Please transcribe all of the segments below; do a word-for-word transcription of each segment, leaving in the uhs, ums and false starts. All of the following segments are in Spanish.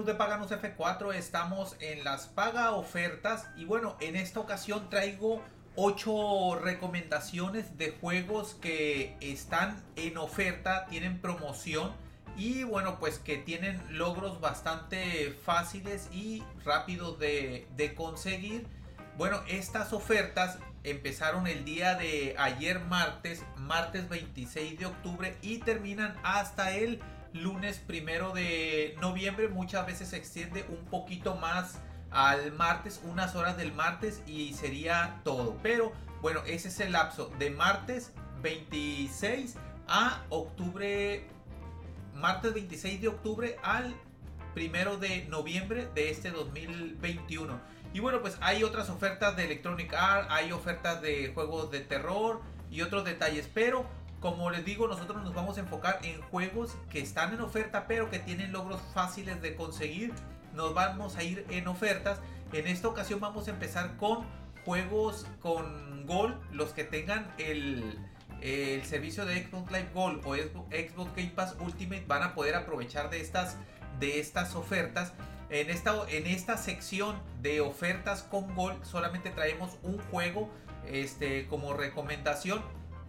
hermanos de Paganos F cuatro, estamos en las paga ofertas y bueno, en esta ocasión traigo ocho recomendaciones de juegos que están en oferta, tienen promoción y bueno, pues que tienen logros bastante fáciles y rápidos de, de conseguir. Bueno, estas ofertas empezaron el día de ayer martes, martes veintiséis de octubre y terminan hasta el lunes primero de noviembre. Muchas veces se extiende un poquito más al martes, unas horas del martes y sería todo. Pero bueno, ese es el lapso de martes veintiséis a octubre, martes veintiséis de octubre al primero de noviembre de este dos mil veintiuno. Y bueno, pues hay otras ofertas de Electronic Arts, hay ofertas de juegos de terror y otros detalles, pero como les digo, nosotros nos vamos a enfocar en juegos que están en oferta pero que tienen logros fáciles de conseguir. Nos vamos a ir en ofertas. En esta ocasión vamos a empezar con juegos con Gold. Los que tengan el, el servicio de Xbox Live Gold o Xbox Game Pass Ultimate van a poder aprovechar de estas, de estas ofertas. En esta, en esta sección de ofertas con Gold solamente traemos un juego este, como recomendación.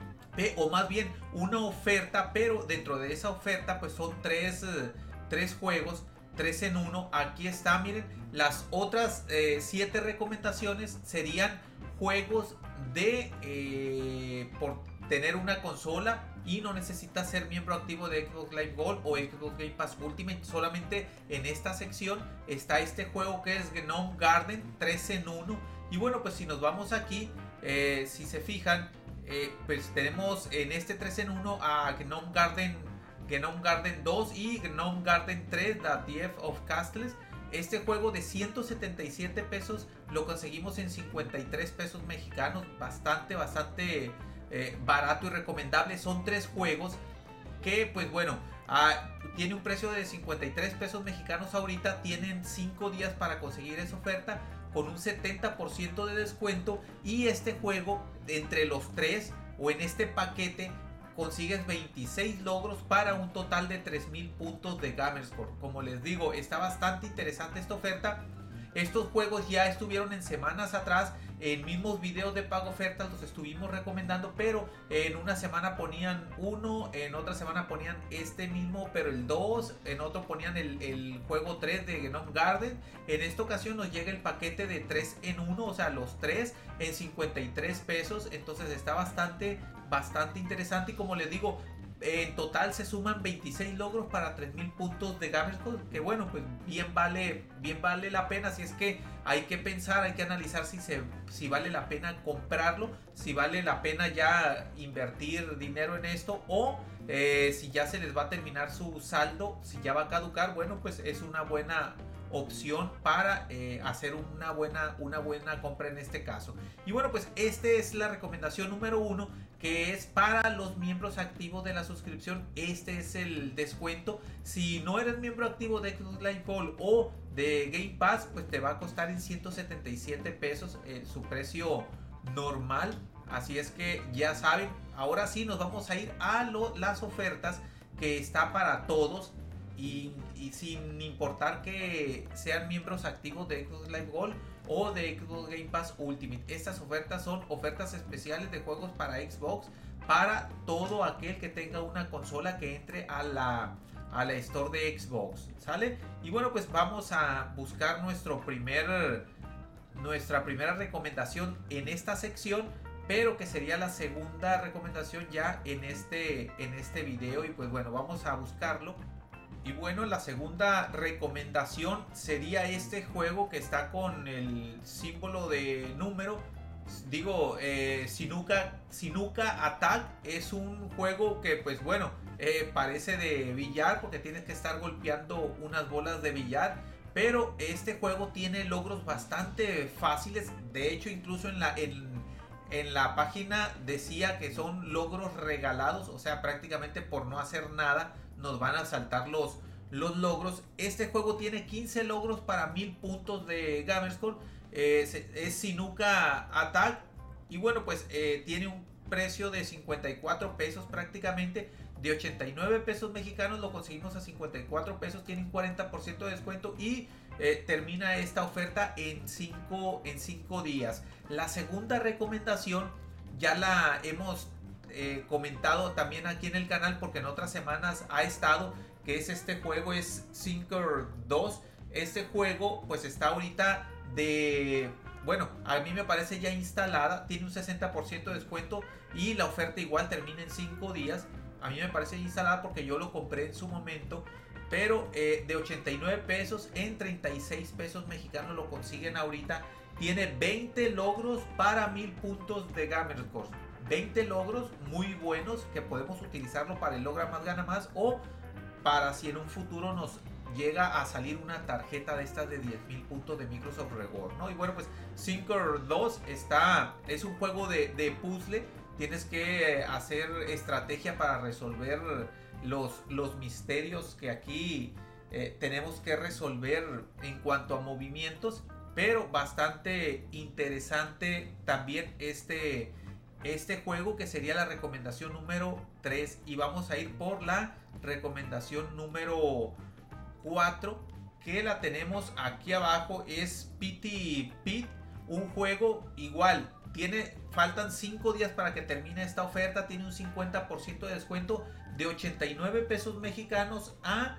O más bien una oferta, pero dentro de esa oferta pues son tres, tres juegos, tres en uno. Aquí está, miren, las otras eh, siete recomendaciones serían juegos de eh, por tener una consola y no necesitas ser miembro activo de Xbox Live Gold o Xbox Game Pass Ultimate. Solamente en esta sección está este juego que es Gnome Garden tres en uno. Y bueno, pues si nos vamos aquí, eh, si se fijan, Eh, pues tenemos en este tres en uno a Gnome Garden, Gnome Garden dos y Gnome Garden tres, The Thief of Castles. Este juego de ciento setenta y siete pesos lo conseguimos en cincuenta y tres pesos mexicanos. Bastante, bastante eh, barato y recomendable. Son tres juegos que pues bueno, ah, tiene un precio de cincuenta y tres pesos mexicanos ahorita. Tienen cinco días para conseguir esa oferta con un setenta por ciento de descuento. Y este juego, entre los tres o en este paquete, consigues veintiséis logros para un total de tres mil puntos de Gamerscore. Como les digo, está bastante interesante esta oferta. Estos juegos ya estuvieron en semanas atrás, en mismos videos de pago ofertas los estuvimos recomendando, pero en una semana ponían uno, en otra semana ponían este mismo, pero el dos, en otro ponían el, el juego tres de Gnome Garden. En esta ocasión nos llega el paquete de tres en uno, o sea, los tres en cincuenta y tres pesos, entonces está bastante, bastante interesante. Y como les digo, en total se suman veintiséis logros para tres mil puntos de Gamerscore, que bueno, pues bien vale, bien vale la pena. Si es que hay que pensar, hay que analizar si, se, si vale la pena comprarlo, si vale la pena ya invertir dinero en esto, o eh, si ya se les va a terminar su saldo, si ya va a caducar. Bueno, pues es una buena opción para eh, hacer una buena, una buena compra en este caso. Y bueno, pues esta es la recomendación número uno, que es para los miembros activos de la suscripción. Este es el descuento. Si no eres miembro activo de Xbox Live Gold o de Game Pass, pues te va a costar en ciento setenta y siete pesos eh, su precio normal. Así es que ya saben, ahora sí nos vamos a ir a lo, las ofertas que está para todos. Y, y sin importar que sean miembros activos de Xbox Live Gold o de Xbox Game Pass Ultimate. Estas ofertas son ofertas especiales de juegos para Xbox, para todo aquel que tenga una consola que entre a la, a la store de Xbox, ¿sale? Y bueno, pues vamos a buscar nuestro primer, nuestra primera recomendación en esta sección, pero que sería la segunda recomendación ya en este, en este video. Y pues bueno, vamos a buscarlo. Y bueno, la segunda recomendación sería este juego que está con el símbolo de número. Digo, eh, Sinuka, Sinuka Attack. Es un juego que pues bueno, eh, parece de billar porque tienes que estar golpeando unas bolas de billar. Pero este juego tiene logros bastante fáciles. De hecho, incluso en la... En, En la página decía que son logros regalados, o sea, prácticamente por no hacer nada nos van a saltar los, los logros. Este juego tiene quince logros para mil puntos de Gamerscore. Eh, es Sinuka Attack. Y bueno, pues eh, tiene un precio de cincuenta y cuatro pesos prácticamente. de ochenta y nueve pesos mexicanos lo conseguimos a cincuenta y cuatro pesos, tiene un cuarenta por ciento de descuento y eh, termina esta oferta en cinco en cinco días. La segunda recomendación ya la hemos eh, comentado también aquí en el canal porque en otras semanas ha estado, que es este juego, es Sinker dos. Este juego pues está ahorita de... Bueno, a mí me parece ya instalada, tiene un sesenta por ciento de descuento y la oferta igual termina en cinco días. A mí me parece instalada porque yo lo compré en su momento, pero eh, de ochenta y nueve pesos en treinta y seis pesos mexicanos lo consiguen ahorita. Tiene veinte logros para mil puntos de Gamerscore. veinte logros muy buenos que podemos utilizarlo para el logra más gana más o para si en un futuro nos llega a salir una tarjeta de estas de diez mil puntos de Microsoft Reward, ¿no? Y bueno, pues Sinker dos está, es un juego de, de puzzle. Tienes que hacer estrategia para resolver los, los misterios que aquí eh, tenemos que resolver en cuanto a movimientos. Pero bastante interesante también este, este juego, que sería la recomendación número tres. Y vamos a ir por la recomendación número cuatro, que la tenemos aquí abajo. Es Pity Pit, un juego igual. Tiene, faltan cinco días para que termine esta oferta. Tiene un cincuenta por ciento de descuento, de ochenta y nueve pesos mexicanos a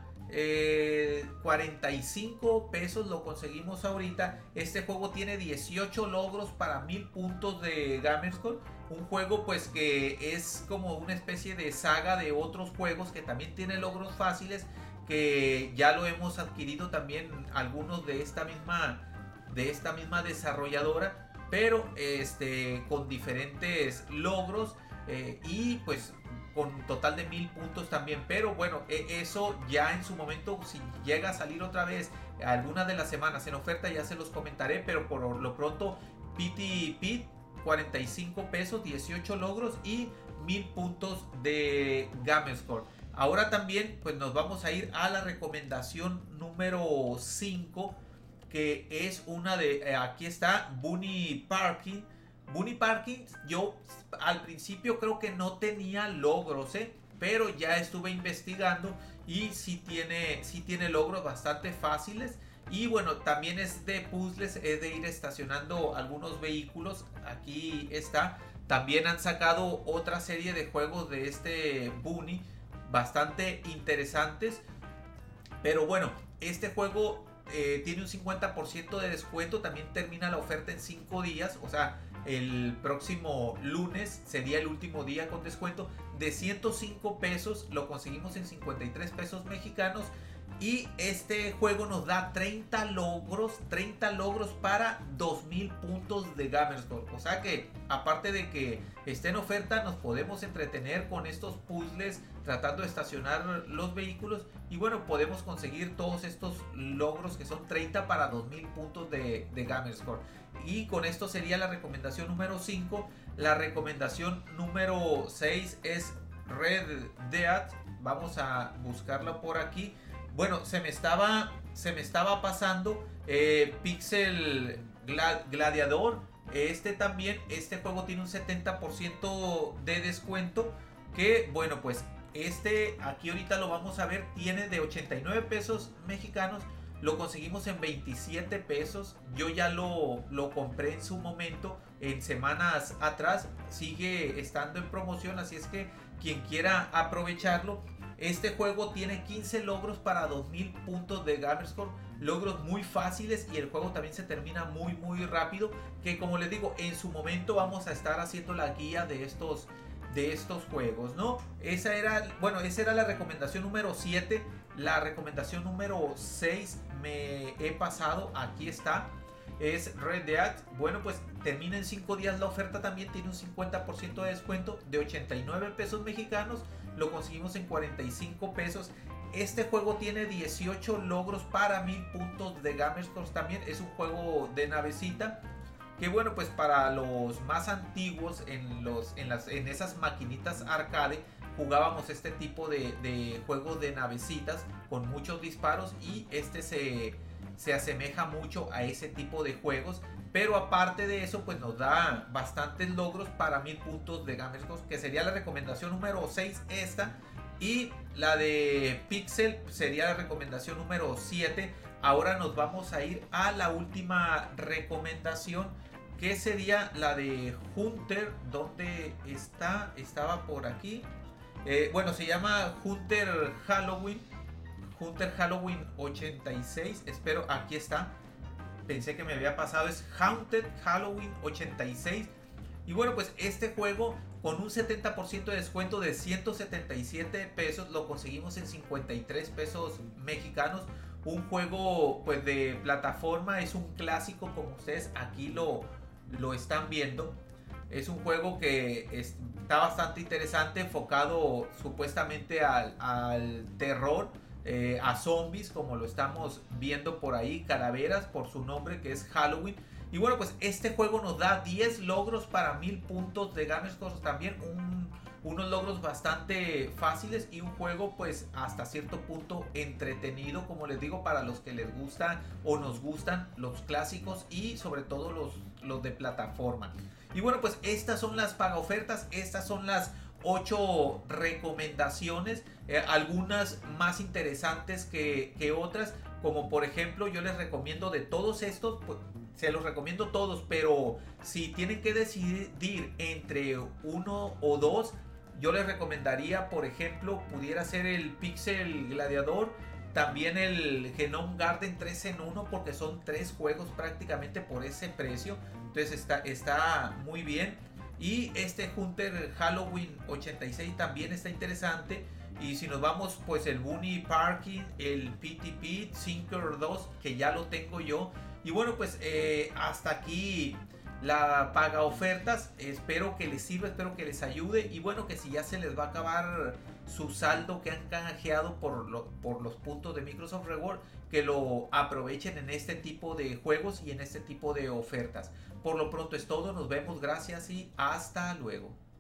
eh, cuarenta y cinco pesos lo conseguimos ahorita. Este juego tiene dieciocho logros para mil puntos de Gamerscore. Un juego pues que es como una especie de saga de otros juegos que también tiene logros fáciles, que ya lo hemos adquirido también algunos de esta misma de esta misma desarrolladora, pero este con diferentes logros eh, y pues con total de mil puntos también. Pero bueno, eso ya en su momento, si llega a salir otra vez alguna de las semanas en oferta, ya se los comentaré. Pero por lo pronto, Pity Pit, cuarenta y cinco pesos, dieciocho logros y mil puntos de Gamerscore. Ahora también pues nos vamos a ir a la recomendación número cinco, que es una de, eh, aquí está, Bunny Parking. Bunny Parking, yo al principio creo que no tenía logros, ¿eh? Pero ya estuve investigando y sí tiene, sí tiene logros bastante fáciles. Y bueno, también es de puzzles, es de ir estacionando algunos vehículos. Aquí está. También han sacado otra serie de juegos de este Bunny, bastante interesantes. Pero bueno, este juego eh, tiene un cincuenta por ciento de descuento. También termina la oferta en cinco días. O sea, el próximo lunes sería el último día con descuento. De ciento cinco pesos lo conseguimos en cincuenta y tres pesos mexicanos. Y este juego nos da treinta logros, treinta logros para dos mil puntos de Gamerscore. O sea que, aparte de que esté en oferta, nos podemos entretener con estos puzzles tratando de estacionar los vehículos. Y bueno, podemos conseguir todos estos logros que son treinta para dos mil puntos de, de Gamerscore. Y con esto sería la recomendación número cinco. La recomendación número seis es Red Dead. Vamos a buscarla por aquí. Bueno, se me estaba, se me estaba pasando eh, Pixel Gladiador. Este también, este juego tiene un setenta por ciento de descuento. Que bueno, pues este aquí ahorita lo vamos a ver. Tiene de ochenta y nueve pesos mexicanos. Lo conseguimos en veintisiete pesos. Yo ya lo, lo compré en su momento, en semanas atrás. Sigue estando en promoción, así es que quien quiera aprovecharlo. Este juego tiene quince logros para dos mil puntos de Gamerscore. Logros muy fáciles y el juego también se termina muy muy rápido. Que como les digo, en su momento vamos a estar haciendo la guía de estos, de estos juegos, ¿no? Esa era, bueno, esa era la recomendación número siete. La recomendación número seis me he pasado. Aquí está. Es Red Dead. Bueno, pues termina en cinco días la oferta. También tiene un cincuenta por ciento de descuento, de ochenta y nueve pesos mexicanos. Lo conseguimos en cuarenta y cinco pesos. Este juego tiene dieciocho logros para mil puntos de Gamerscore. También es un juego de navecita. Que bueno, pues para los más antiguos, en, los, en, las, en esas maquinitas arcade, jugábamos este tipo de, de juegos de navecitas con muchos disparos. Y este se, se asemeja mucho a ese tipo de juegos. Pero aparte de eso, pues nos da bastantes logros para mil puntos de Gamerscore, que sería la recomendación número seis esta. Y la de Pixel sería la recomendación número siete. Ahora nos vamos a ir a la última recomendación, que sería la de Hunter. ¿Dónde está? Estaba por aquí. Eh, bueno, se llama Hunter Halloween. Hunter Halloween ochenta y seis. Espero, aquí está. Pensé que me había pasado. Es Haunted Halloween ochenta y seis. Y bueno, pues este juego con un setenta por ciento de descuento de ciento setenta y siete pesos lo conseguimos en cincuenta y tres pesos mexicanos. Un juego pues de plataforma, es un clásico como ustedes aquí lo, lo están viendo. Es un juego que está bastante interesante, enfocado supuestamente al, al terror, eh, a zombies, como lo estamos viendo por ahí, calaveras por su nombre que es Halloween. Y bueno, pues este juego nos da diez logros para mil puntos de Gamerscore. También un, unos logros bastante fáciles y un juego pues hasta cierto punto entretenido, como les digo, para los que les gustan o nos gustan los clásicos y sobre todo los, los de plataforma. Y bueno, pues estas son las paga ofertas, estas son las ocho recomendaciones, eh, algunas más interesantes que, que otras, como por ejemplo yo les recomiendo de todos estos, pues, se los recomiendo todos, pero si tienen que decidir entre uno o dos, yo les recomendaría, por ejemplo, pudiera ser el Pixel Gladiador, también el Genome Garden tres en uno, porque son tres juegos prácticamente por ese precio. Entonces está, está muy bien. Y este Hunter Halloween ochenta y seis también está interesante. Y si nos vamos, pues el Bunny Parking, el P T P, Sinker dos, que ya lo tengo yo. Y bueno, pues eh, hasta aquí la paga ofertas. Espero que les sirva, espero que les ayude. Y bueno, que si ya se les va a acabar su saldo que han canjeado por, lo, por los puntos de Microsoft Reward, que lo aprovechen en este tipo de juegos y en este tipo de ofertas. Por lo pronto es todo, nos vemos, gracias y hasta luego.